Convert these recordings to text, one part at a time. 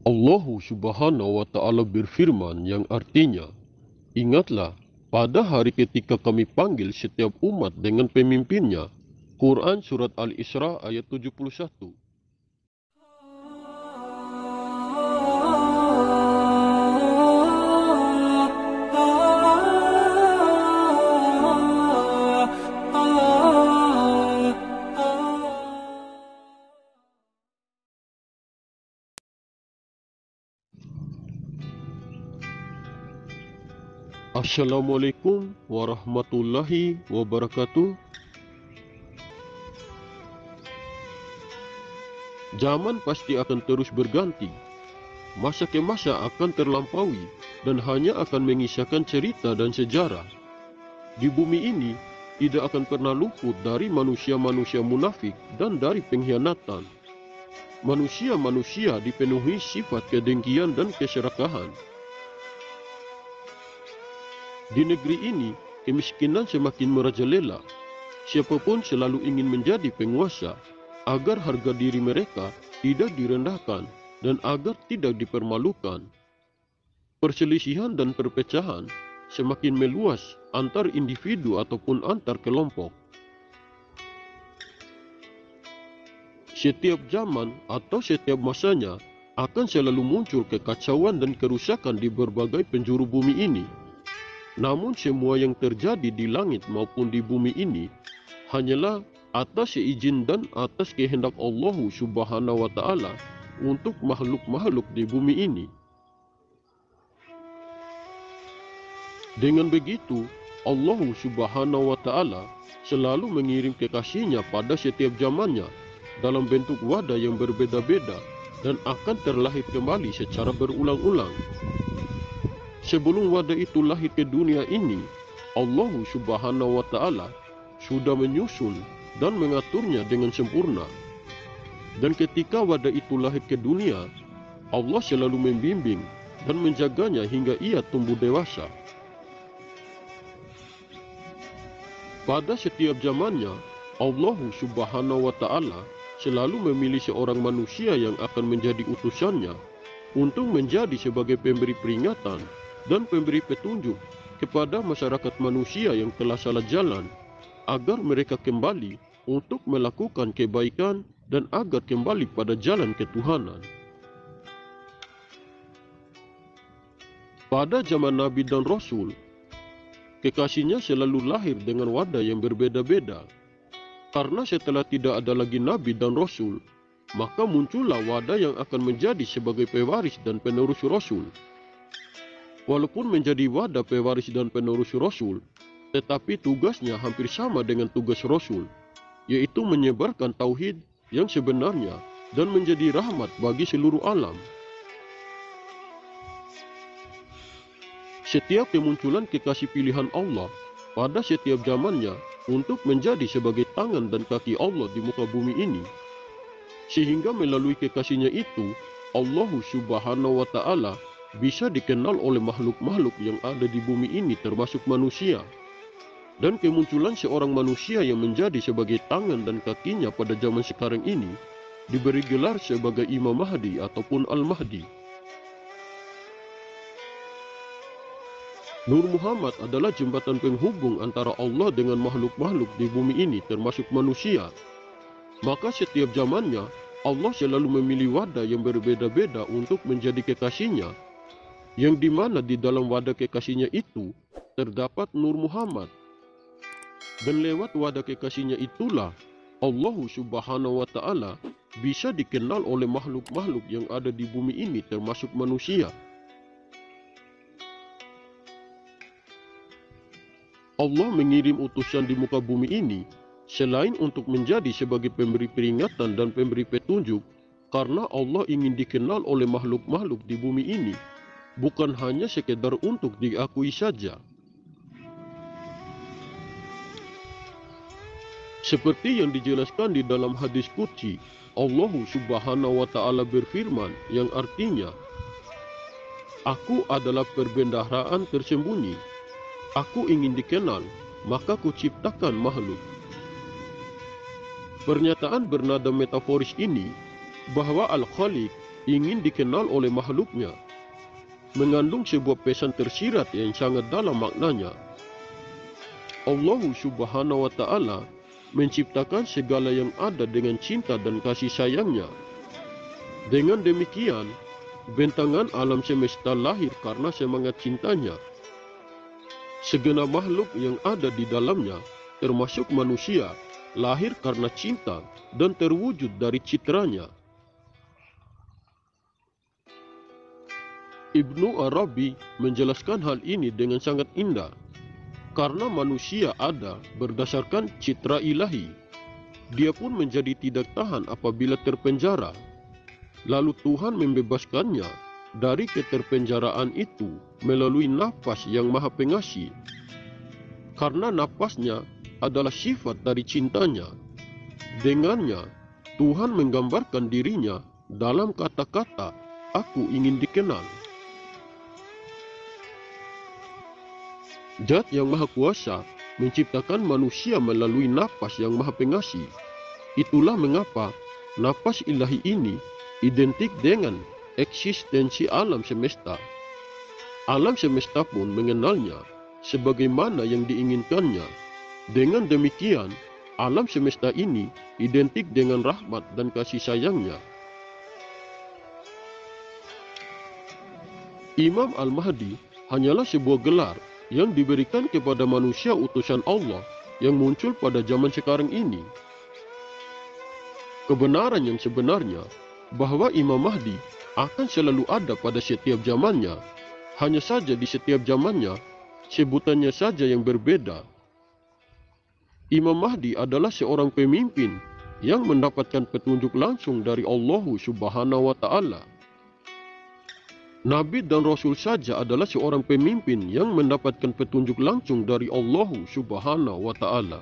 Allah Subhanahu wa Ta'ala berfirman yang artinya, "Ingatlah pada hari ketika kami panggil setiap umat dengan pemimpinnya." Quran Surat Al-Isra ayat 71. Assalamualaikum warahmatullahi wabarakatuh. Zaman pasti akan terus berganti, masa ke masa akan terlampaui, dan hanya akan mengisahkan cerita dan sejarah. Di bumi ini tidak akan pernah luput dari manusia-manusia munafik dan dari pengkhianatan. Manusia-manusia dipenuhi sifat kedengkian dan keserakahan. Di negeri ini, kemiskinan semakin merajalela. Siapapun selalu ingin menjadi penguasa, agar harga diri mereka tidak direndahkan dan agar tidak dipermalukan. Perselisihan dan perpecahan semakin meluas antar individu ataupun antar kelompok. Setiap zaman atau setiap masanya akan selalu muncul kekacauan dan kerusakan di berbagai penjuru bumi ini. Namun semua yang terjadi di langit maupun di bumi ini hanyalah atas seizin dan atas kehendak Allah Subhanahu wa Ta'ala untuk makhluk-makhluk di bumi ini. Dengan begitu, Allah Subhanahu wa Ta'ala selalu mengirim kekasihnya pada setiap zamannya dalam bentuk wadah yang berbeda-beda dan akan terlahir kembali secara berulang-ulang. Sebelum wadah itu lahir ke dunia ini, Allah Subhanahu wa Ta'ala sudah menyusun dan mengaturnya dengan sempurna. Dan ketika wadah itu lahir ke dunia, Allah selalu membimbing dan menjaganya hingga ia tumbuh dewasa. Pada setiap zamannya, Allah Subhanahu wa Ta'ala selalu memilih seorang manusia yang akan menjadi utusannya untuk menjadi sebagai pemberi peringatan dan pemberi petunjuk kepada masyarakat manusia yang telah salah jalan, agar mereka kembali untuk melakukan kebaikan dan agar kembali pada jalan ketuhanan. Pada zaman Nabi dan Rasul, kekasihnya selalu lahir dengan wadah yang berbeda-beda. Karena setelah tidak ada lagi Nabi dan Rasul, maka muncullah wadah yang akan menjadi sebagai pewaris dan penerus Rasul. Walaupun menjadi wadah pewaris dan penerus Rasul, tetapi tugasnya hampir sama dengan tugas Rasul, yaitu menyebarkan tauhid yang sebenarnya dan menjadi rahmat bagi seluruh alam. Setiap kemunculan kekasih pilihan Allah pada setiap zamannya untuk menjadi sebagai tangan dan kaki Allah di muka bumi ini, sehingga melalui kekasihnya itu Allah Subhanahu wa Ta'ala bisa dikenal oleh makhluk-makhluk yang ada di bumi ini termasuk manusia. Dan kemunculan seorang manusia yang menjadi sebagai tangan dan kakinya pada zaman sekarang ini diberi gelar sebagai Imam Mahdi ataupun Al-Mahdi. Nur Muhammad adalah jembatan penghubung antara Allah dengan makhluk-makhluk di bumi ini termasuk manusia. Maka setiap zamannya Allah selalu memilih wadah yang berbeda-beda untuk menjadi kekasihnya, yang dimana di dalam wadah kekasihnya itu terdapat Nur Muhammad. Dan lewat wadah kekasihnya itulah Allah Subhanahu wa Ta'ala bisa dikenal oleh makhluk-makhluk yang ada di bumi ini termasuk manusia. Allah mengirim utusan di muka bumi ini selain untuk menjadi sebagai pemberi peringatan dan pemberi petunjuk, karena Allah ingin dikenal oleh makhluk-makhluk di bumi ini, bukan hanya sekedar untuk diakui saja. Seperti yang dijelaskan di dalam hadis qudsi, Allah Subhanahu wa Ta'ala berfirman yang artinya, "Aku adalah perbendaharaan tersembunyi. Aku ingin dikenal, maka kuciptakan makhluk." Pernyataan bernada metaforis ini bahwa Al-Khaliq ingin dikenal oleh makhluknya, mengandung sebuah pesan tersirat yang sangat dalam maknanya. Allah Subhanahu wa Ta'ala menciptakan segala yang ada dengan cinta dan kasih sayangnya. Dengan demikian, bentangan alam semesta lahir karena semangat cintanya. Segenap makhluk yang ada di dalamnya, termasuk manusia, lahir karena cinta dan terwujud dari citranya. Ibnu Arabi menjelaskan hal ini dengan sangat indah. Karena manusia ada berdasarkan citra ilahi, dia pun menjadi tidak tahan apabila terpenjara. Lalu Tuhan membebaskannya dari keterpenjaraan itu melalui nafas yang maha pengasih. Karena nafasnya adalah sifat dari cintanya. Dengannya, Tuhan menggambarkan dirinya dalam kata-kata, "Aku ingin dikenal." Zat yang Maha Kuasa menciptakan manusia melalui nafas yang Maha Pengasih. Itulah mengapa nafas ilahi ini identik dengan eksistensi alam semesta. Alam semesta pun mengenalnya sebagaimana yang diinginkannya. Dengan demikian, alam semesta ini identik dengan rahmat dan kasih sayangnya. Imam Al-Mahdi hanyalah sebuah gelar yang diberikan kepada manusia utusan Allah yang muncul pada zaman sekarang ini. Kebenaran yang sebenarnya bahwa Imam Mahdi akan selalu ada pada setiap zamannya, hanya saja di setiap zamannya sebutannya saja yang berbeda. Imam Mahdi adalah seorang pemimpin yang mendapatkan petunjuk langsung dari Allah Subhanahu wa Ta'ala. Nabi dan Rasul saja adalah seorang pemimpin yang mendapatkan petunjuk langsung dari Allah Subhanahu wa Ta'ala.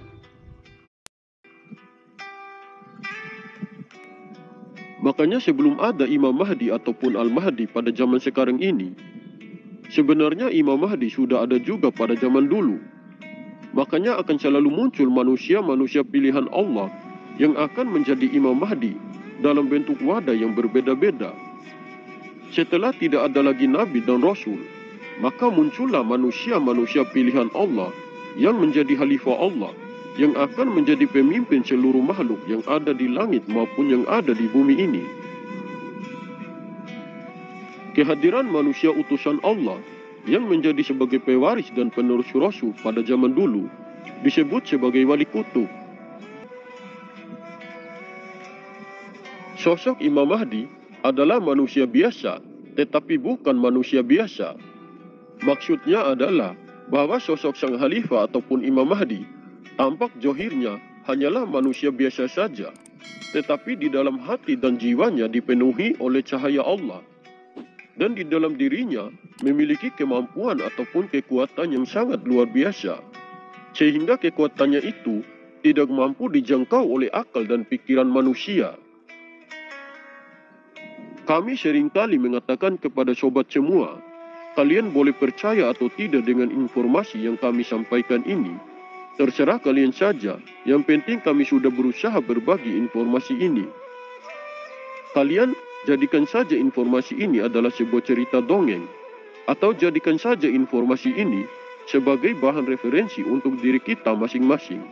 Makanya sebelum ada Imam Mahdi ataupun Al-Mahdi pada zaman sekarang ini, sebenarnya Imam Mahdi sudah ada juga pada zaman dulu. Makanya akan selalu muncul manusia-manusia pilihan Allah yang akan menjadi Imam Mahdi dalam bentuk wadah yang berbeda-beda. Setelah tidak ada lagi Nabi dan Rasul, maka muncullah manusia-manusia pilihan Allah yang menjadi khalifah Allah, yang akan menjadi pemimpin seluruh makhluk yang ada di langit maupun yang ada di bumi ini. Kehadiran manusia utusan Allah yang menjadi sebagai pewaris dan penerus Rasul pada zaman dulu disebut sebagai wali kutub. Sosok Imam Mahdi adalah manusia biasa, tetapi bukan manusia biasa. Maksudnya adalah bahwa sosok sang khalifah ataupun Imam Mahdi tampak johirnya hanyalah manusia biasa saja, tetapi di dalam hati dan jiwanya dipenuhi oleh cahaya Allah, dan di dalam dirinya memiliki kemampuan ataupun kekuatan yang sangat luar biasa, sehingga kekuatannya itu tidak mampu dijangkau oleh akal dan pikiran manusia. Kami seringkali mengatakan kepada sobat semua, kalian boleh percaya atau tidak dengan informasi yang kami sampaikan ini. Terserah kalian saja, yang penting kami sudah berusaha berbagi informasi ini. Kalian jadikan saja informasi ini adalah sebuah cerita dongeng, atau jadikan saja informasi ini sebagai bahan referensi untuk diri kita masing-masing.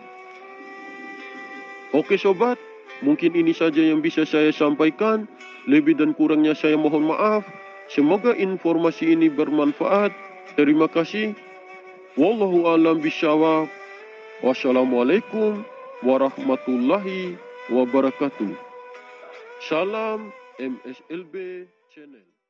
Oke sobat, mungkin ini saja yang bisa saya sampaikan. Lebih dan kurangnya saya mohon maaf. Semoga informasi ini bermanfaat. Terima kasih. Wallahu a'lam bishawab. Wassalamualaikum warahmatullahi wabarakatuh. Salam MSLB Channel.